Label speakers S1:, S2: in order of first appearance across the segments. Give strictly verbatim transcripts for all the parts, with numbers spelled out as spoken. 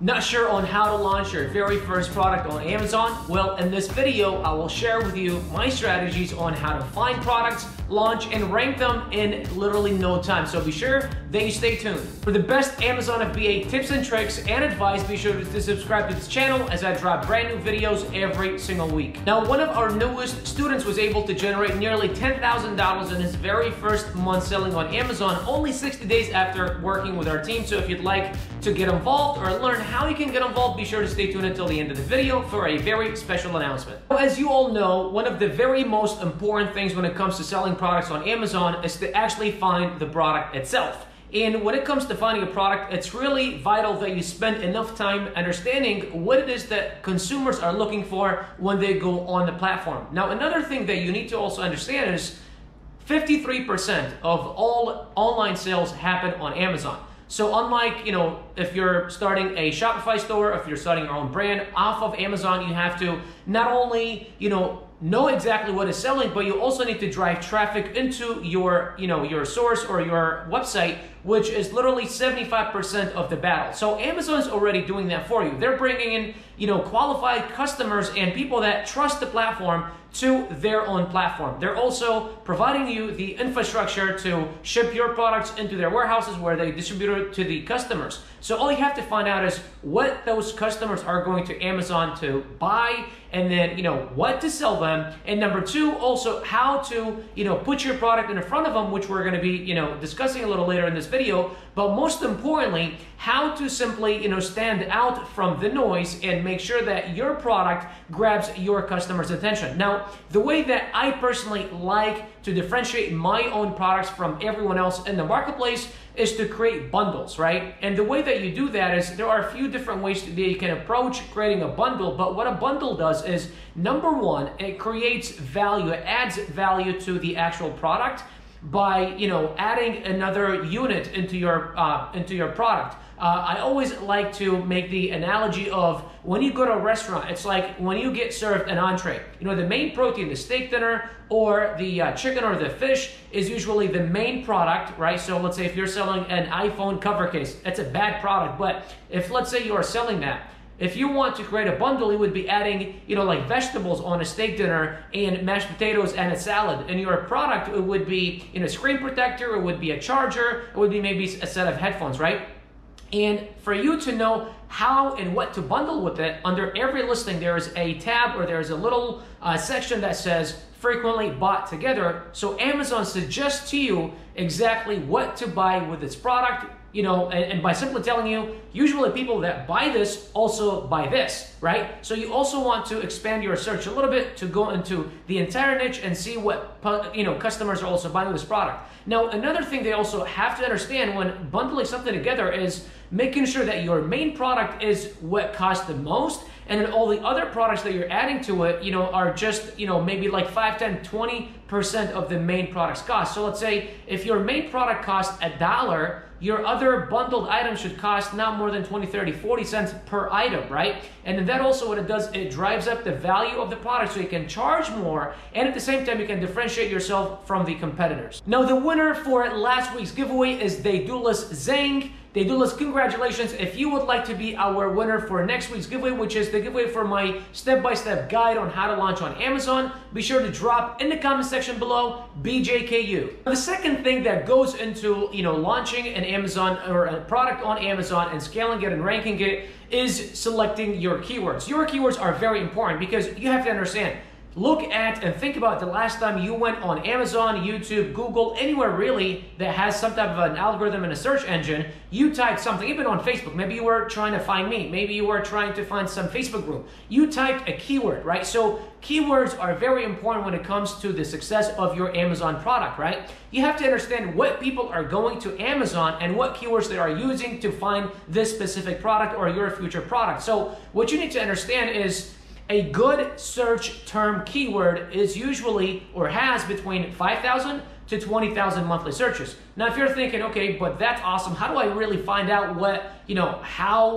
S1: Not sure on how to launch your very first product on Amazon? Well, in this video, I will share with you my strategies on how to find products, launch, and rank them in literally no time. So be sure that you stay tuned. For the best Amazon F B A tips and tricks and advice, be sure to subscribe to this channel as I drop brand new videos every single week. Now, one of our newest students was able to generate nearly ten thousand dollars in his very first month selling on Amazon, only sixty days after working with our team. So if you'd like to get involved or learn how you can get involved, be sure to stay tuned until the end of the video for a very special announcement. As you all know, one of the very most important things when it comes to selling products on Amazon is to actually find the product itself. And when it comes to finding a product, it's really vital that you spend enough time understanding what it is that consumers are looking for when they go on the platform. Now, another thing that you need to also understand is fifty-three percent of all online sales happen on Amazon. So unlike, you know, if you're starting a Shopify store, if you're starting your own brand off of Amazon, you have to not only, you know, know exactly what is selling, but you also need to drive traffic into your, you know, your source or your website, which is literally seventy-five percent of the battle. So Amazon's already doing that for you. They're bringing in, you know, qualified customers and people that trust the platform to their own platform. They're also providing you the infrastructure to ship your products into their warehouses where they distribute it to the customers. So all you have to find out is what those customers are going to Amazon to buy, and then, you know, what to sell them. And number two, also how to, you know, put your product in front of them, which we're going to be, you know, discussing a little later in this video. But most importantly, how to simply, you know, stand out from the noise and make sure that your product grabs your customer's attention. Now, the way that I personally like to differentiate my own products from everyone else in the marketplace is to create bundles, right? And the way that you do that is there are a few different ways that you can approach creating a bundle. But what a bundle does is, number one, it creates value, it adds value to the actual product by, you know, adding another unit into your uh, into your product. Uh, I always like to make the analogy of when you go to a restaurant, it's like when you get served an entree. You know, the main protein, the steak dinner or the uh, chicken or the fish is usually the main product, right? So let's say if you're selling an iPhone cover case, that's a bad product. But if, let's say, you are selling that, if you want to create a bundle, you would be adding, you know, like vegetables on a steak dinner and mashed potatoes and a salad. And your product, it would be, you know, a screen protector, it would be a charger, it would be maybe a set of headphones, right? And for you to know how and what to bundle with it, under every listing there is a tab or there is a little uh, section that says frequently bought together. So Amazon suggests to you exactly what to buy with its product, you know, and, and by simply telling you, usually people that buy this also buy this, right? So you also want to expand your search a little bit to go into the entire niche and see what, you know, customers are also buying this product. Now, another thing they also have to understand when bundling something together is making sure that your main product is what costs the most, and then all the other products that you're adding to it, you know, are just, you know, maybe like five, ten, twenty percent of the main product's cost. So let's say if your main product costs a dollar, your other bundled items should cost not more than twenty, thirty, forty cents per item, right? And then that also what it does, it drives up the value of the product so you can charge more, and at the same time you can differentiate yourself from the competitors. Now, the winner for last week's giveaway is Daedalus Zhang. Daedalus, congratulations. If you would like to be our winner for next week's giveaway, which is the giveaway for my step-by-step guide on how to launch on Amazon, be sure to drop in the comment section below B J K U. The second thing that goes into, you know, launching an Amazon or a product on Amazon and scaling it and ranking it is selecting your keywords. Your keywords are very important because you have to understand, look at and think about the last time you went on Amazon, YouTube, Google, anywhere really that has some type of an algorithm and a search engine. You typed something, even on Facebook. Maybe you were trying to find me. Maybe you were trying to find some Facebook group. You typed a keyword, right? So keywords are very important when it comes to the success of your Amazon product, right? You have to understand what people are going to Amazon and what keywords they are using to find this specific product or your future product. So what you need to understand is a good search term keyword is usually or has between five thousand to twenty thousand monthly searches. Now, if you're thinking, okay, but that's awesome, how do I really find out what, you know, how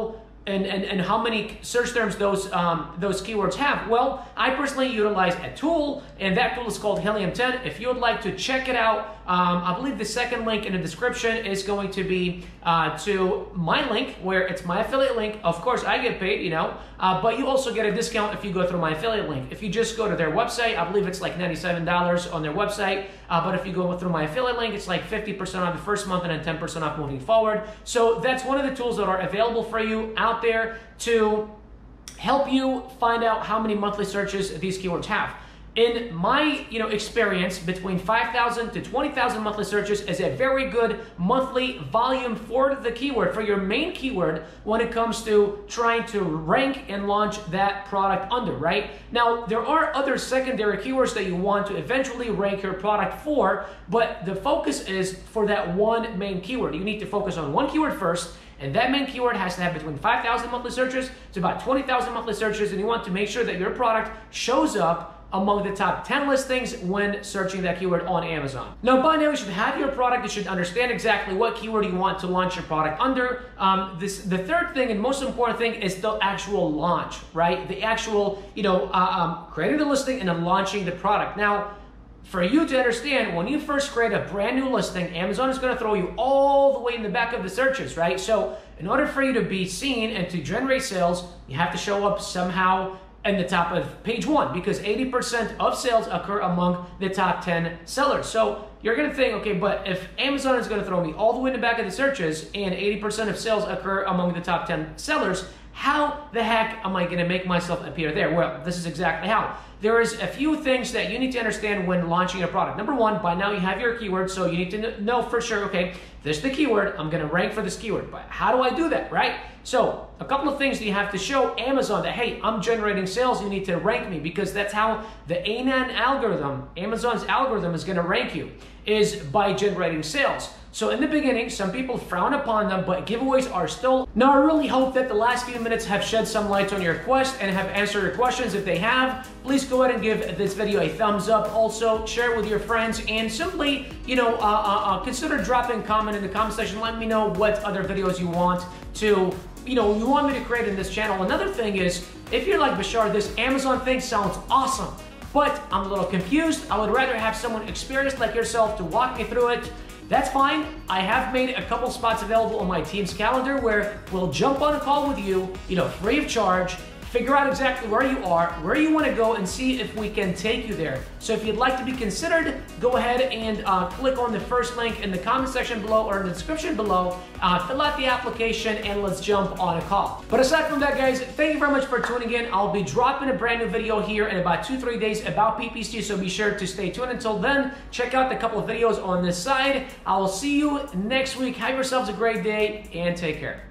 S1: and, and, and how many search terms those, um, those keywords have? Well, I personally utilize a tool, and that tool is called Helium ten. If you would like to check it out, um, I believe the second link in the description is going to be uh, to my link, where it's my affiliate link. Of course, I get paid, you know, uh, but you also get a discount if you go through my affiliate link. If you just go to their website, I believe it's like ninety-seven dollars on their website, uh, but if you go through my affiliate link, it's like fifty percent off the first month and then ten percent off moving forward. So that's one of the tools that are available for you out there to help you find out how many monthly searches these keywords have. In my you know experience, between five thousand to twenty thousand monthly searches is a very good monthly volume for the keyword, for your main keyword, when it comes to trying to rank and launch that product under, right? Now, there are other secondary keywords that you want to eventually rank your product for, but the focus is for that one main keyword. You need to focus on one keyword first, and that main keyword has to have between five thousand monthly searches to about twenty thousand monthly searches, and you want to make sure that your product shows up among the top ten listings when searching that keyword on Amazon. Now, by now, you should have your product. You should understand exactly what keyword you want to launch your product under. Um, this, the third thing and most important thing is the actual launch, right? The actual, you know, uh, um, creating the listing and then launching the product. Now, for you to understand, when you first create a brand new listing, Amazon is going to throw you all the way in the back of the searches, right? So in order for you to be seen and to generate sales, you have to show up somehow in the top of page one, because eighty percent of sales occur among the top ten sellers. So you're gonna think, okay, but if Amazon is gonna throw me all the way in the back of the searches and eighty percent of sales occur among the top ten sellers, how the heck am I gonna make myself appear there? Well, this is exactly how. There is a few things that you need to understand when launching a product. Number one, by now you have your keyword, so you need to know for sure, okay, this is the keyword, I'm gonna rank for this keyword, but how do I do that, right? So a couple of things that you have to show Amazon that, hey, I'm generating sales, you need to rank me, because that's how the A N N algorithm, Amazon's algorithm, is gonna rank you, is by generating sales. So in the beginning, some people frown upon them, but giveaways are still. Now, I really hope that the last few minutes have shed some light on your quest and have answered your questions. If they have, please go ahead and give this video a thumbs up. Also, share it with your friends, and simply, you know, uh, uh, uh, consider dropping a comment in the comment section. Let me know what other videos you want to, you know, you want me to create in this channel. Another thing is, if you're like, Bashar, this Amazon thing sounds awesome, but I'm a little confused. I would rather have someone experienced like yourself to walk me through it. That's fine. I have made a couple spots available on my team's calendar where we'll jump on a call with you, you know, free of charge, figure out exactly where you are, where you want to go, and see if we can take you there. So if you'd like to be considered, go ahead and uh, click on the first link in the comment section below or in the description below, uh, fill out the application, and let's jump on a call. But aside from that, guys, thank you very much for tuning in. I'll be dropping a brand new video here in about two, three days about P P C, so be sure to stay tuned. Until then, check out the couple of videos on this side. I will see you next week. Have yourselves a great day, and take care.